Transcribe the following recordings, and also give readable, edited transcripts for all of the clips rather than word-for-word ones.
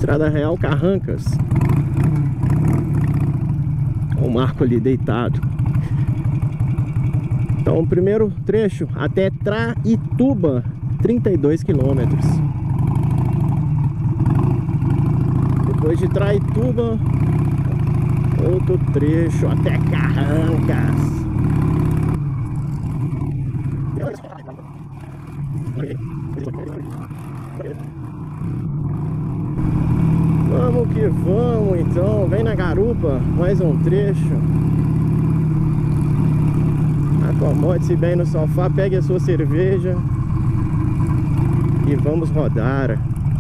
Estrada Real Carrancas. O Marco ali deitado. Então o primeiro trecho até Traituba, 32 quilômetros. Depois de Traituba, outro trecho até Carrancas. Vamos que vamos então, vem na garupa, mais um trecho. Acomode-se bem no sofá, pegue a sua cerveja e vamos rodar.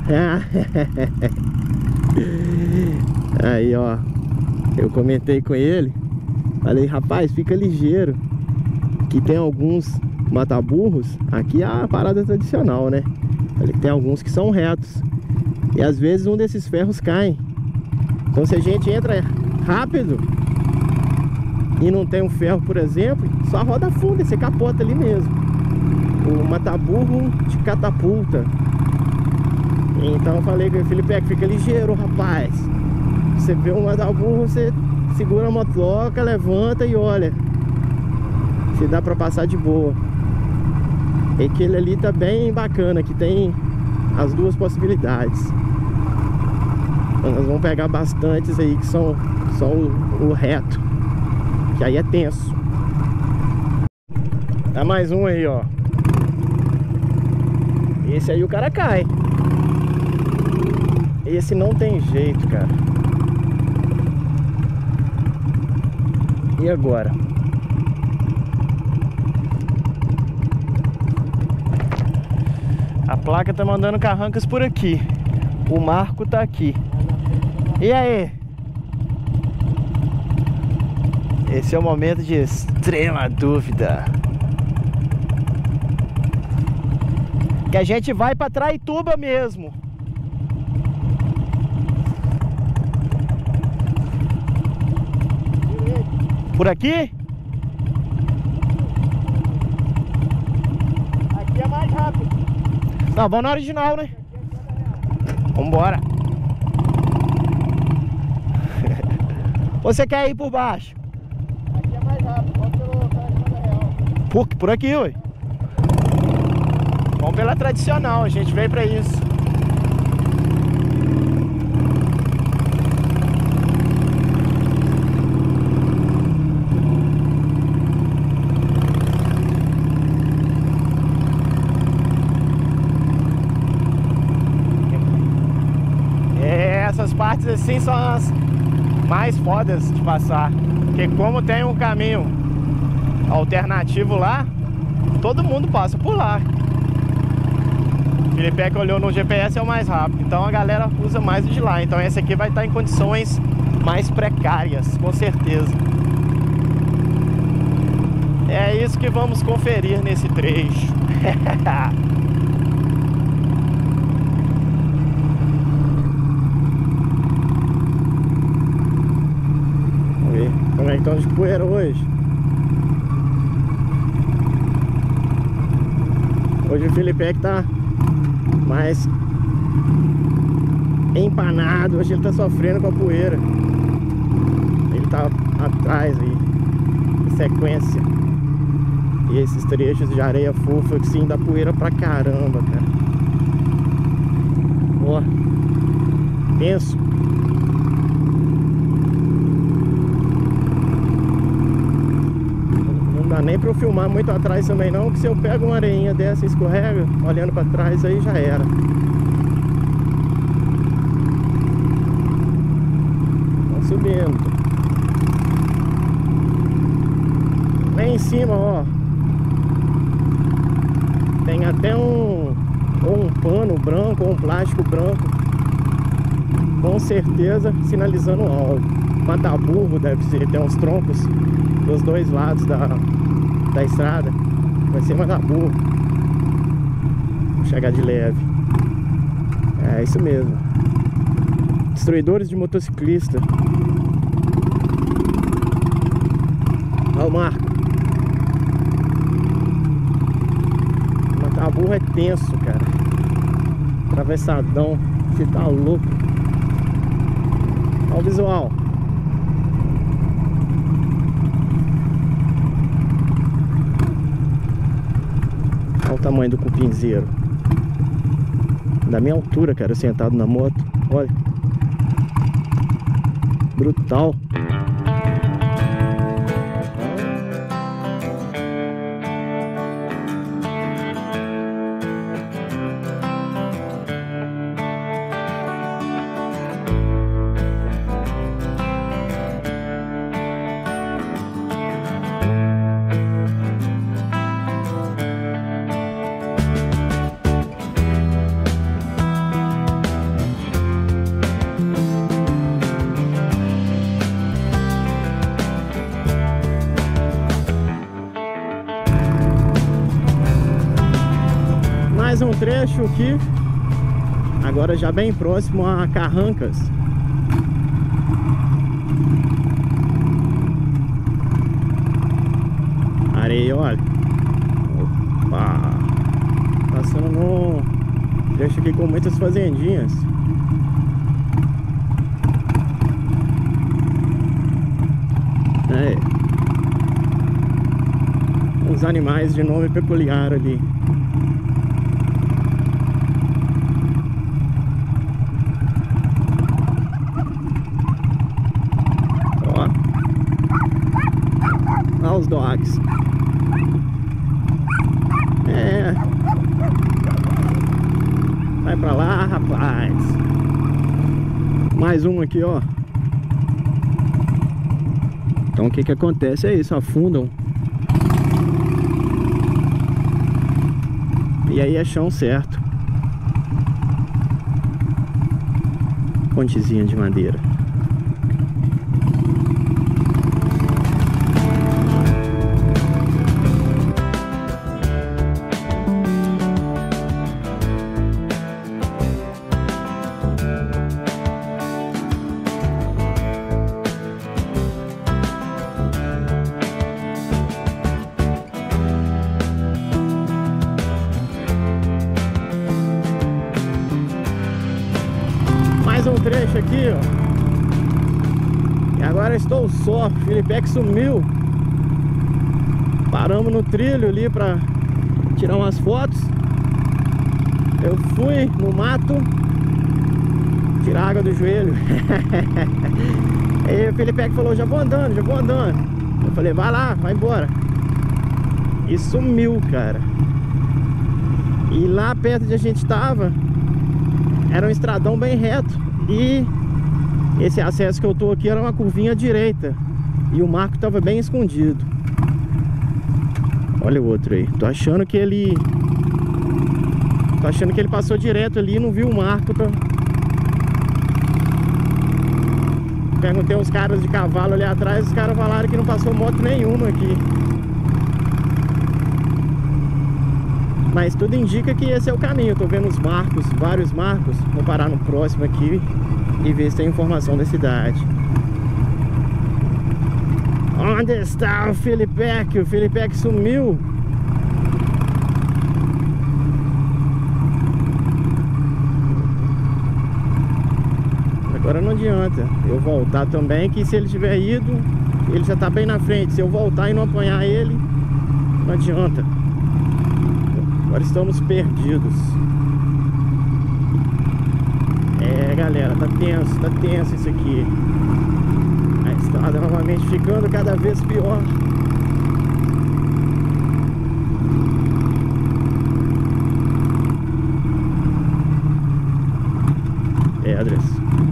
Aí ó, eu comentei com ele, falei, rapaz, fica ligeiro, que tem alguns mata-burros, aqui é a parada tradicional, né? Falei que tem alguns que são retos e às vezes um desses ferros cai. Então se a gente entra rápido e não tem um ferro, por exemplo, só roda fundo e você capota ali mesmo. O mata-burro te catapulta. Então eu falei com o Felipe, fica ligeiro, rapaz. Você vê um mata-burro, você segura a motoca, levanta e olha se dá pra passar de boa. E aquele ali tá bem bacana, que tem as duas possibilidades. Então nós vamos pegar bastantes aí que são só o reto, que aí é tenso. Tá mais um aí, ó. Esse aí o cara cai. Esse não tem jeito, cara. E agora? A placa tá mandando Carrancas por aqui. O Marco tá aqui. E aí? Esse é o momento de extrema dúvida. Que a gente vai pra Traituba mesmo. Por aqui? Aqui é mais rápido. Não, vamos na original, né? Vambora. Você quer ir por baixo? Aqui é mais rápido, vamos pela Estrada Real. Por aqui, ué. Vamos pela tradicional, a gente veio pra isso. Essas partes assim são as mais fodas de passar, porque como tem um caminho alternativo lá, todo mundo passa por lá. O Felipe que olhou no GPS é o mais rápido, então a galera usa mais o de lá. Então esse aqui vai estar em condições mais precárias, com certeza. É isso que vamos conferir nesse trecho. Como é que estão de poeira hoje? Hoje o Felipe que tá mais empanado, hoje ele tá sofrendo com a poeira. Ele tá atrás aí, em sequência. E esses trechos de areia fofa que sim dá poeira pra caramba, cara. Ó, penso. Não dá nem pra eu filmar muito atrás também não, que se eu pego uma areinha dessa e escorrega, olhando pra trás aí já era. Vamos subindo. Lá em cima, ó, tem até um pano branco ou um plástico branco, com certeza sinalizando algo. Mata-burro deve ser, tem uns troncos dos dois lados da estrada. Vai ser mata-burro. Vou chegar de leve. É isso mesmo. Destruidores de motociclista. Olha o Marco. Mata-burro é tenso, cara. Atravessadão. Você tá louco. Olha o visual. Olha o tamanho do cupinzeiro. Da minha altura, cara, sentado na moto. Olha. Brutal. Mais um trecho aqui, agora já bem próximo a Carrancas. Areia, olha. Opa! Passando no trecho aqui com muitas fazendinhas. Uns animais de nome peculiar ali. Olha os dogs. Vai pra lá, rapaz. Mais um aqui, ó. Então o que que acontece é isso, afundam. E aí é chão certo. Pontezinha de madeira. Um trecho aqui, ó. E agora estou só. Felipeck sumiu. Paramos no trilho ali pra tirar umas fotos. Eu fui no mato tirar água do joelho. Aí o Felipeck falou: já vou andando, já vou andando. Eu falei: vai lá, vai embora. E sumiu, cara. E lá perto onde a gente tava era um estradão bem reto. E esse acesso que eu tô aqui era uma curvinha à direita. E o Marco tava bem escondido. Olha o outro aí. Tô achando que ele passou direto ali e não viu o Marco. Perguntei uns caras de cavalo ali atrás. Os caras falaram que não passou moto nenhuma aqui. Mas tudo indica que esse é o caminho. Eu tô vendo os marcos, vários marcos. Vou parar no próximo aqui e ver se tem informação da cidade. Onde está o Felipeck? O Felipeck sumiu. Agora não adianta eu voltar também, que se ele tiver ido, ele já tá bem na frente. Se eu voltar e não apanhar ele, não adianta. Agora estamos perdidos. Galera, tá tenso isso aqui. A estrada novamente ficando cada vez pior. Pedras.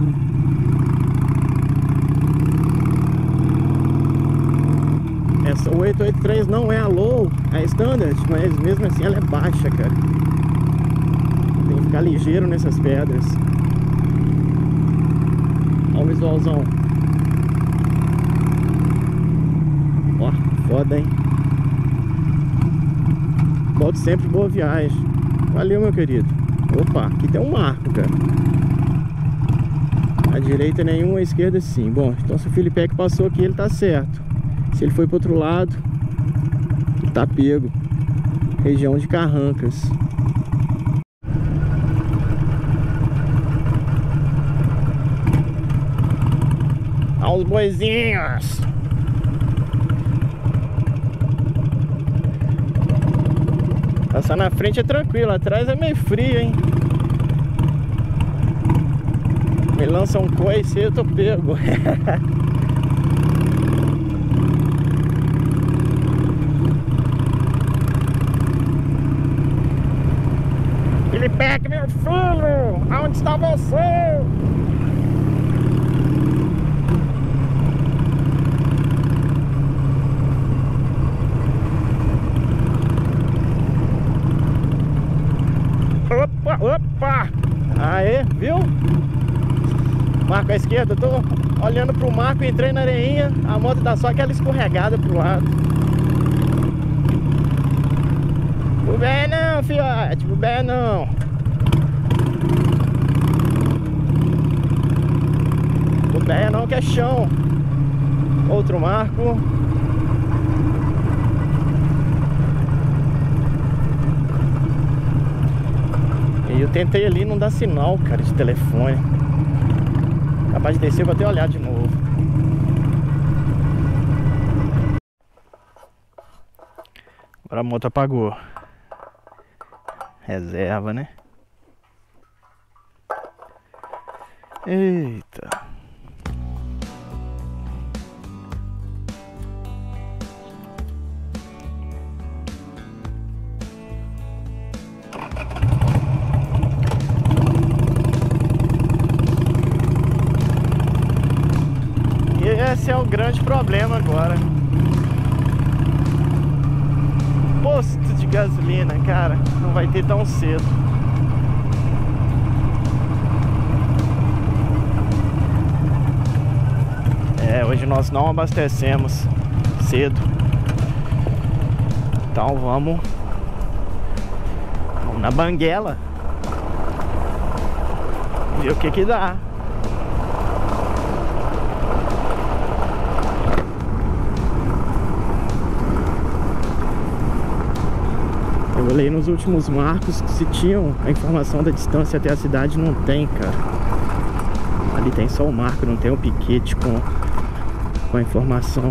Essa 883 não é a low, é standard, mas mesmo assim ela é baixa, cara. Tem que ficar ligeiro nessas pedras. Olha o visualzão. Ó, foda, hein? Volto sempre, boa viagem. Valeu, meu querido. Opa, aqui tem um marco, cara. À direita nenhuma, à esquerda sim. Bom, então se o Felipeck passou aqui, ele tá certo. Se ele foi pro outro lado, ele tá pego. Região de Carrancas. os boizinhos. Passar na frente é tranquilo, atrás é meio frio, hein? Me lança um coice e eu tô pego. Ele pega, meu filho! Aonde está você? Opa, opa! Aê, viu? Marco à esquerda, eu tô olhando pro marco, entrei na areinha, a moto dá só aquela escorregada pro lado. O pé não, fiote, o pé não. O pé não, que é chão. Outro marco. E eu tentei ali, não dá sinal, cara, de telefone. Capaz de descer, vou até olhar de novo. Agora a moto apagou. Reserva, né? Eita. E esse é o grande problema agora. Posto de gasolina, cara, não vai ter tão cedo. Hoje nós não abastecemos cedo. Então vamos na banguela ver o que que dá. Eu olhei nos últimos marcos que se tinham a informação da distância até a cidade, não tem, cara. Ali tem só o marco, não tem o piquete com a informação.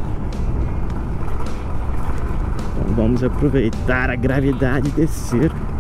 Então vamos aproveitar a gravidade e descer.